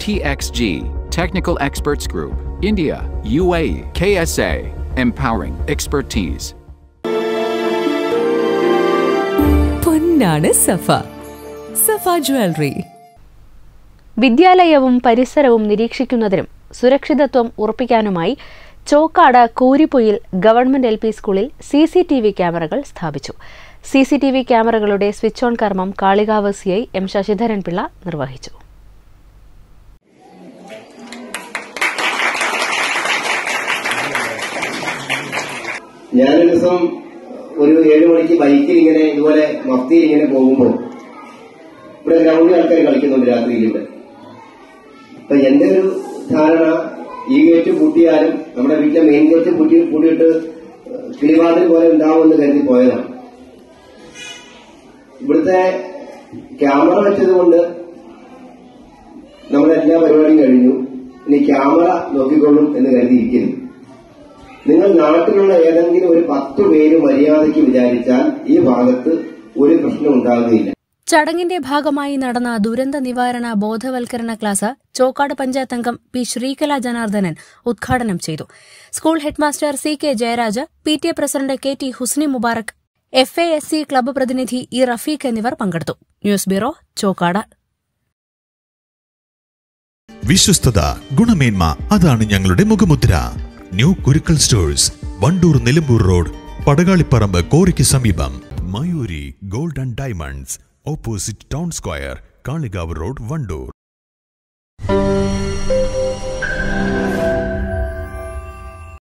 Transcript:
TXG, Technical Experts Group, India, UAE, KSA, empowering expertise. പൊന്നാണ് Safa. Safa jewellery. വിദ്യാലയവും പരിസരവും നിരീക്ഷിക്കുന്നതിനും സുരക്ഷിതത്വം ഉറപ്പിക്കാനുമായി ചോക്കാട് കൂരിപ്പൊയിൽ ഗവ.എൽ സ്കൂളിൽ CCTV ക്യാമറകൾ സ്ഥാപിച്ചു. CCTV ക്യാമറകളുടെ സ്വിച്ച് ഓൺ കർമ്മം കാളികാവ് CI M ശശിധരൻ പിള്ള നിർവഹിച്ചു. ഞാനൊരു ദിവസം ഒരു 7 മണിക്ക് ബൈക്കിൽ ഇങ്ങനെ ഇതുപോലെ മഫ്തിയിൽ ഇങ്ങനെ പോകുമ്പോൾ ഇവിടെ ഗ്രൗണ്ടിൽ ആൾക്കാർ കളിക്കുന്നുണ്ട് രാത്രിയിലൂടെ. അപ്പൊ എന്റെ ഒരു ധാരണ ഈ ഗേറ്റ് പൂട്ടിയാലും നമ്മുടെ വീട്ടിലെ മെയിൻ ഗേറ്റ് പൂട്ടിയിട്ട് കിളിവാതിൽ പോലെ ഉണ്ടാവുമെന്ന് കരുതി പോയതാണ്. ഇവിടുത്തെ ക്യാമറ വെച്ചതുകൊണ്ട് നമ്മുടെ എല്ലാ പരിപാടിയും കഴിഞ്ഞു. ഇനി ക്യാമറ നോക്കിക്കൊള്ളും എന്ന് കരുതിയിരിക്കുന്നു. നിങ്ങൾ നാട്ടിലുള്ള ഏതെങ്കിലും ഒരു 10 പേര് മര്യാദയ്ക്ക് വിചാരിച്ചാൽ ഈ ഭാഗത്ത് ഒരു പ്രശ്നം ഉണ്ടാകുകയില്ല. ചടങ്ങിന്റെ ഭാഗമായി നടന്ന ദുരന്ത നിവാരണ ബോധവൽക്കരണ ക്ലാസ് ചോക്കാട് പഞ്ചായത്ത് അംഗം P. ശ്രീകല ജനാർദ്ദനൻ ഉദ്ഘാടനം ചെയ്തു. School headmaster CK Jayaraj, PTA president KT Husni Mubarak, FASC club പ്രതിനിധി E. റഫീഖ് എന്നിവർ പങ്കെടുത്തു. News bureau, Chokkad. വിശ്വസ്തത, ഗുണമേന്മ, അതാണ് ഞങ്ങളുടെ മുഖമുദ്ര. New Kurukkal stores, Wandoor Nilambur road, Padakalipparamba കോറിക്ക് സമീപം. Mayoori gold and diamonds, opposite town square, Kalikavu road, Wandoor.